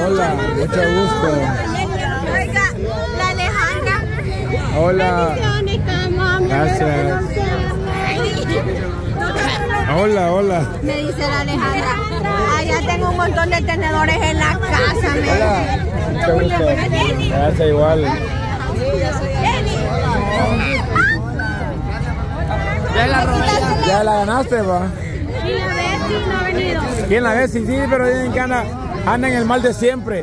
Hola, mucho gusto. Oiga, la Alejandra. Hola. Gracias. Hola, hola. Me dice la Alejandra. Allá tengo un montón de tenedores en la casa. Hola. Mucho gusto. Gracias igual. Ya la ganaste, va. ¿Quién la ve? Sí, pero dicen que anda en el mal de siempre.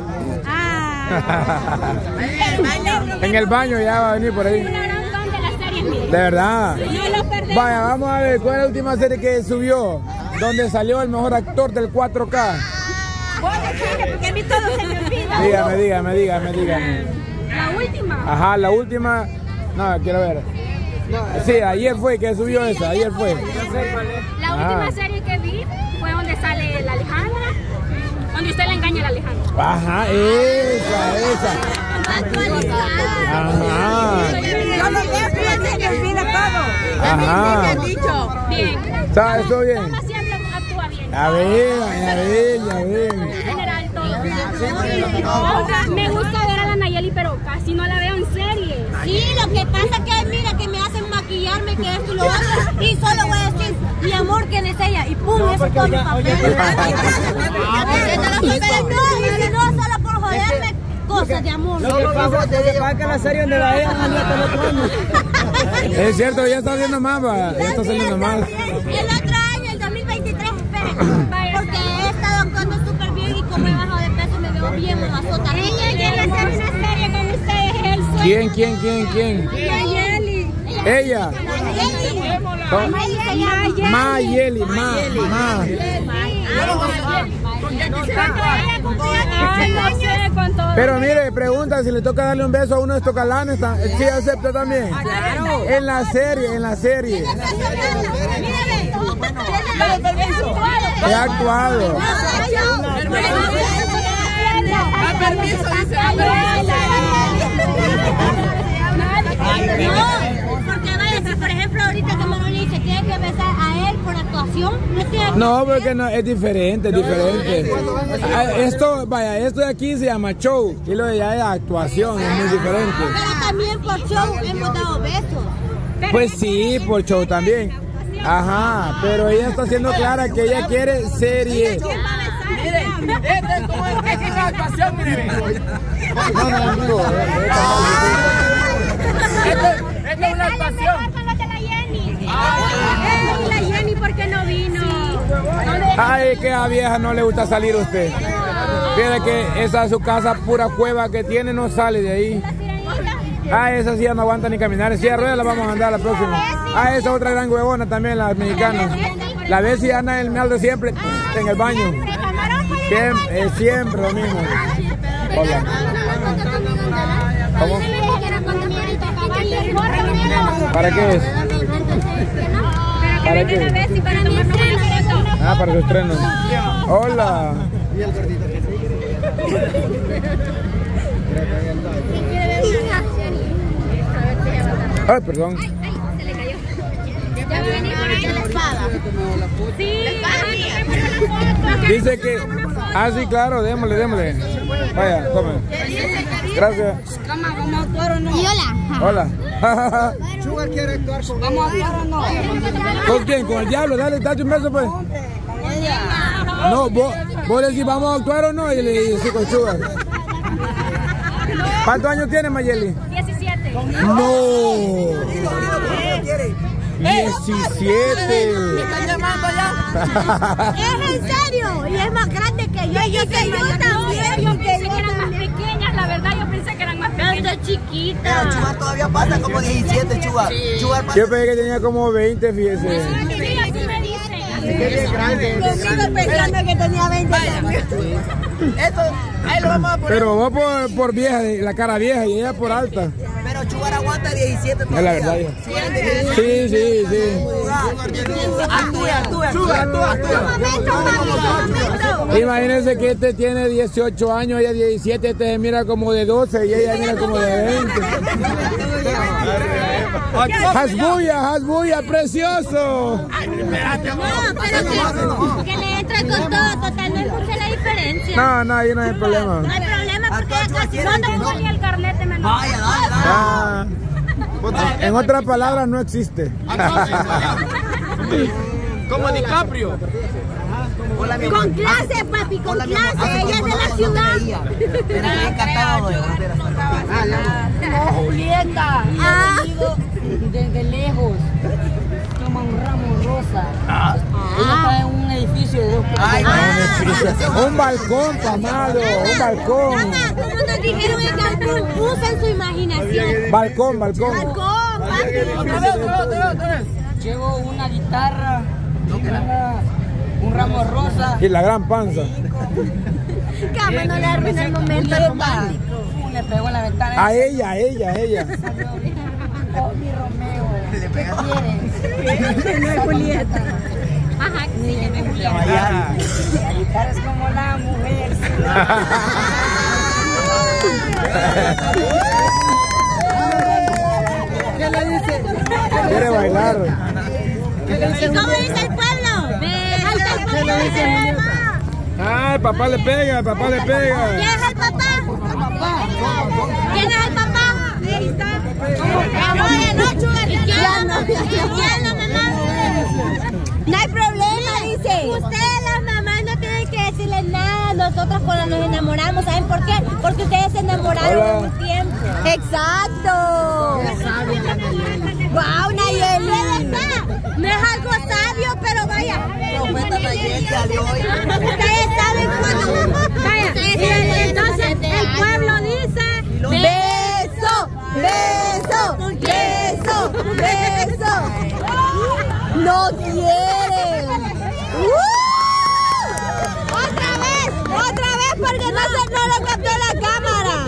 En el baño ya va a venir por ahí. De verdad. Vaya, vamos a ver cuál es la última serie que subió, donde salió el mejor actor del 4K. Porque a mí todo se me olvida. Dígame. La última. Ajá, la última. No, quiero ver. Sí, ayer fue que subió esa, ayer fue. La última serie que vi fue donde sale la Alejandra, donde usted le engaña a la Alejandra. Ajá, esa. Ajá. Yo lo veo, fíjate que olvida todo. Ajá. Me han dicho. Bien. ¿Sabes eso bien? Mamá siempre actúa bien. Ya ven. En general todo. Me gusta ver a la Nayeli, pero casi no la veo en serie. Sí, lo que pasa que mira que me hacen maquillarme, que esto y lo otro, y solo voy a decir, mi amor, ¿quién es ella? Y pum, eso es todo mi papel. Y si no, solo por joderme, cosas de amor. Lo que pasa es que la serie donde la vean anda hasta el otro año. Es cierto, ya está viendo más, va. Ya está saliendo más. El otro año, el 2023, esperen, porque he estado actuando súper bien y como he bajado de peso me veo bien mamazota. Ella quiere hacer una serie con ustedes, es el sueño. ¿Quién? Mayeli. Ella. Mayeli. Pero mire, pregunta si le toca darle un beso a uno de estos galanes, ¿sí acepta también? Claro. En la serie. He actuado. Permiso, dice. Porque vaya, si por ejemplo ahorita que me lo dice, tiene que besar a él por actuación, No, porque no, es diferente. Esto de aquí se llama show y lo de allá es actuación, es muy diferente. Pero también por show hemos dado besos. Pues sí, por show también. Ajá, pero ella está siendo clara que ella quiere serie. Miren, esto es como es una actuación, miren. Esto es una actuación. ¿Y la Jenny por qué no vino? Ay, que a vieja no le gusta salir a usted. Fíjate que esa es su casa, pura cueva que tiene, no sale de ahí. Esa sí ya no aguanta ni caminar. En silla de ruedas la vamos a mandar a la próxima. Esa otra gran huevona también, la mexicana. La Bessie anda en el meal de siempre, en el baño. Siempre lo mismo. Hola. ¿Cómo? ¿Para qué es? ¿Para qué? Para su estreno. Hola. Ay, perdón. Se le cayó. Ya va a venir por ahí la espada. Sí, dice que... sí, claro, démosle. Vaya, tome. Gracias. ¿Vamos a actuar o no? Y Hola. Sugar quiere actuar con... ¿Vamos a actuar o no? ¿Con quién? ¿Con el diablo? Dale un beso, pues. No, vos le decís, ¿vamos a actuar o no? Y le decís con Sugar. ¿Cuántos años tiene Mayeli? 17. No. 17. ¿Me están llamando ya? es en serio, y es más grande que yo. Yo también. Yo pensé que eran más pequeñas, la verdad, yo pensé que eran más pequeñas. Estoy chiquita. Pero Chugar todavía pasa como 17, Chugar. Chugar pasa. Yo pensé que tenía como 20, fíjese. Sí, así me dicen. Es grande. Conmigo pensando que tenía 20 años. Esto, ahí lo vamos a poner. Pero vos por vieja, la cara vieja y ella por alta. Pero Chugar aguanta 17 todavía. Es la verdad, hija. Sí. Actúa. Imagínense que este tiene 18 años, ella 17, este se mira como de 12 y ella mira como de 20. Hasbuya, precioso. No, pero que le entra usted con todo, total, no es mucha la diferencia. No, ahí no hay problema. No hay problema porque ya casi cuando Ponía el carnet de menor. Vaya, dale. En otras palabras, no existe. Como DiCaprio. Con clase, papi, con clase. Ella es de la ciudad. Pero me encantado. No, Julieta. Ah. Desde lejos. Toma un ramo rosa. Ella está en un edificio de 2 pisos. Un balcón, Pamalo, un balcón. Mamá, como nos dijeron en Cancún, usen su imaginación. Balcón. Balcón, papi. Otra vez. Llevo una guitarra, un ramo rosa. Y la gran panza. Cama, no le arruina el momento romántico. Le pegó en la ventana. A ella. Oh, mi Romeo. ¿Qué quieres? No es Julieta. Ajá, sí, es Julieta. La guitarra es como la mujer. ¿Qué le dice? Quiere bailar. ¿Y cómo dice el pueblo? ¿Qué le dice? Ah, el papá le pega, ¿Quién es el papá? ¿Quién es el papá? Ahí está. ¿Quién la mamá? No hay problema, dice. Ustedes las mamás no tienen que decirle nada. Nosotros cuando nos enamoramos, ¿saben por qué? Porque ustedes se enamoraron un tiempo. Exacto. Wow, Nayeli. No es algo sabio, pero vaya. Profeta Nayeli, adiós. Ustedes saben cuando. Vaya. Entonces el pueblo dice beso, beso, beso. No quieren. Otra vez porque no lo captó la cámara.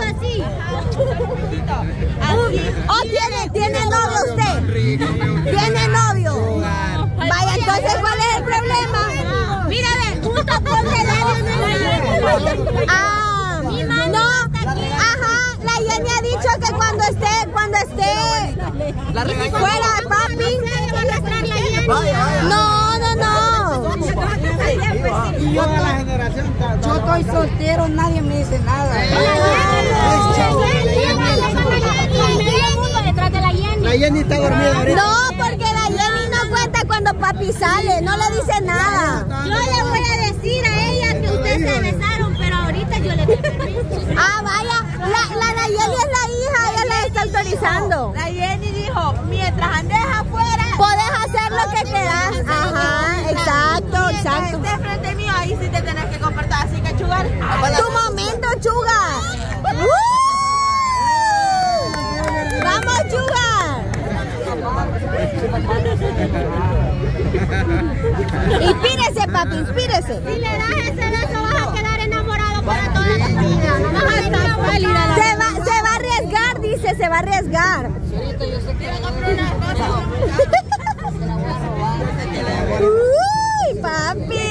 ¿Tiene novio usted? ¿Tiene novio? Vaya, entonces, ¿cuál es el problema? Mira, un tapón de labios. No, ajá, la Jenny ha dicho que cuando esté fuera, papi. No. Y yo de la generación. Yo estoy soltero, nadie me dice nada. La Jenny está dormida ahorita. No, porque la Jenny no cuenta cuando papi sale, no le dice nada. Yo le voy a decir a ella que ustedes se besaron, pero ahorita yo le doy permiso. Ah, vaya, la Nayeli es la hija, ella la está autorizando. La Jenny dijo, mientras andes afuera, podés hacer lo que quieras. Ajá, exacto. estés frente mío, ahí sí te tenés que comportar, así que chugar. Tu momento, chuga. ¡Vamos, chuga! Inspírese, papi, inspírese. Si le das ese beso vas a quedar enamorado para toda la vida. No vas a estar pálida. Se va a arriesgar, dice, se va a arriesgar. Uy, papi.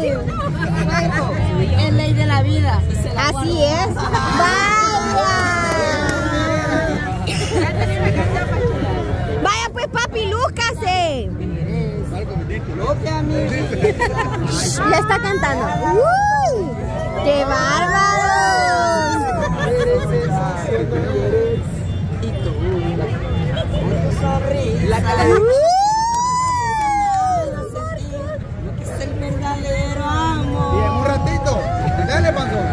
Es ley de la vida. Así es. Vaya pues, papi, lúzcase. Le está cantando. ¡Uy! ¡Qué bárbaro! Es el verdadero amor. Y en un ratito, dale, panzón.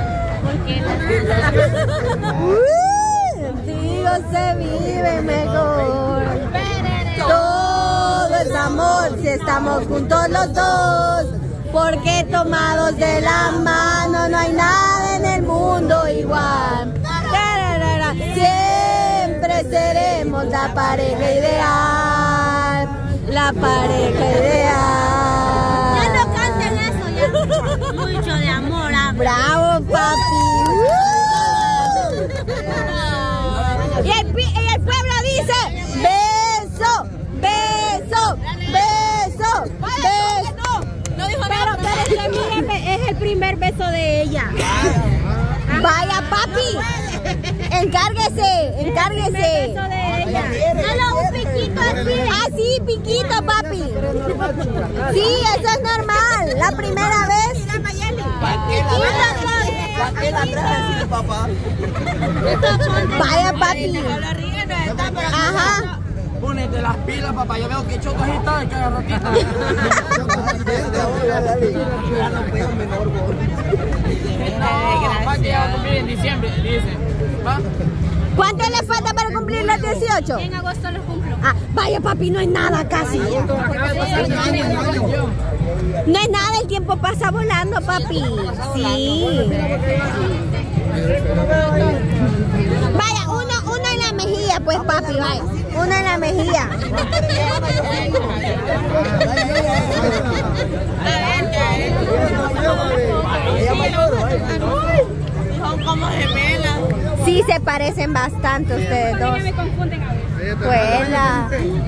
Contigo se vive mejor. Todo es amor si estamos juntos los dos. Porque tomados de la mano no hay nada en el mundo igual. Siempre seremos la pareja ideal. La pareja ideal. Ya no canten eso, ya. Mucho de amor. Bravo, papi. Y el pueblo dice beso, beso, beso, beso. Pero mire, es el primer beso de ella. Vaya, papi. Encárguese, encárguese. Solo un piquito así. Ah, sí, piquito, papi. Sí, eso es normal. La primera vez. ¿Para qué la traes, papá? Vaya, papi. Ajá. Ponete las pilas, papá. Yo veo que chocas y tal, cada ratito. Ya no veo menor, Papá, que ya va a cumplir en diciembre, dice. ¿Va? ¿Cuánto le falta para cumplir los 18? En agosto los cumplo. Ah, vaya, papi, no es nada casi. No es nada, el tiempo pasa volando, papi. Sí. Vaya, uno en la mejilla, pues, papi, vaya. Uno en la mejilla. Son como gemelas. Sí, se parecen bastante ustedes dos. Me confunden a veces. Buena.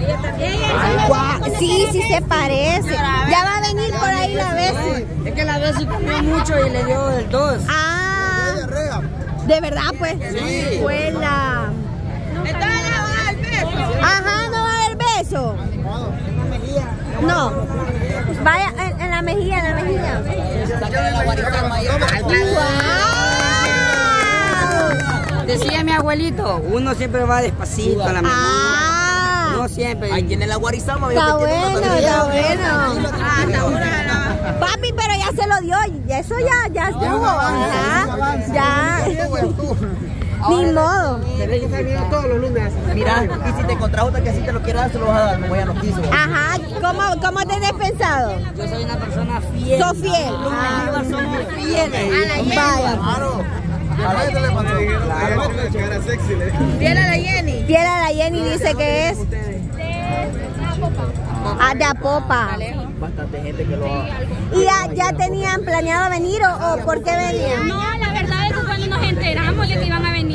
Sí, sí se parece. Ya va a venir por ahí la vez. Es que la vez comió mucho y le dio el 2. Ah, ¿de verdad, pues? Sí. Buena. Entonces le van a dar beso. Ajá, no va a haber beso. No. Vaya, en la mejilla, en la mejilla. ¡Wow! Decía mi abuelito, uno siempre va despacito a la mejilla. Ah, No siempre. Ahí tiene la guarizama. está bueno, está bueno. Papi, pero ya se lo dio. Eso ya estuvo. Ajá. Ya. Ni modo. Tenés que estar viendo todos los lunes. Mira, y si te encontrás otra que así te lo quiera dar, se lo vas a dar. No voy a no quiso. Ajá. ¿Cómo tenés pensado? Yo soy una persona fiel. Sos fiel. Los Ah. Bolívar somos fieles. Vaya. Fiel a la Jenny. Fiel a la Jenny dice que es. Ah, de Apopa. Bastante gente que lo haga. ¿Y ya tenían planeado venir o por qué venían? No, la